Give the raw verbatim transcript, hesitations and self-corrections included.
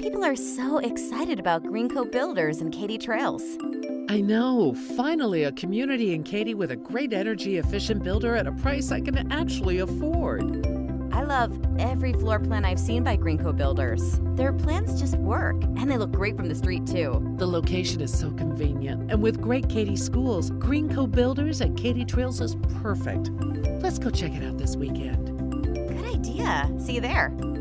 People are so excited about Greencoat Builders and Katy Trails. I know, finally a community in Katy with a great energy-efficient builder at a price I can actually afford. I love every floor plan I've seen by Greencoat Builders. Their plans just work, and they look great from the street, too. The location is so convenient, and with great Katy schools, Greencoat Builders at Katy Trails is perfect. Let's go check it out this weekend. Good idea. See you there.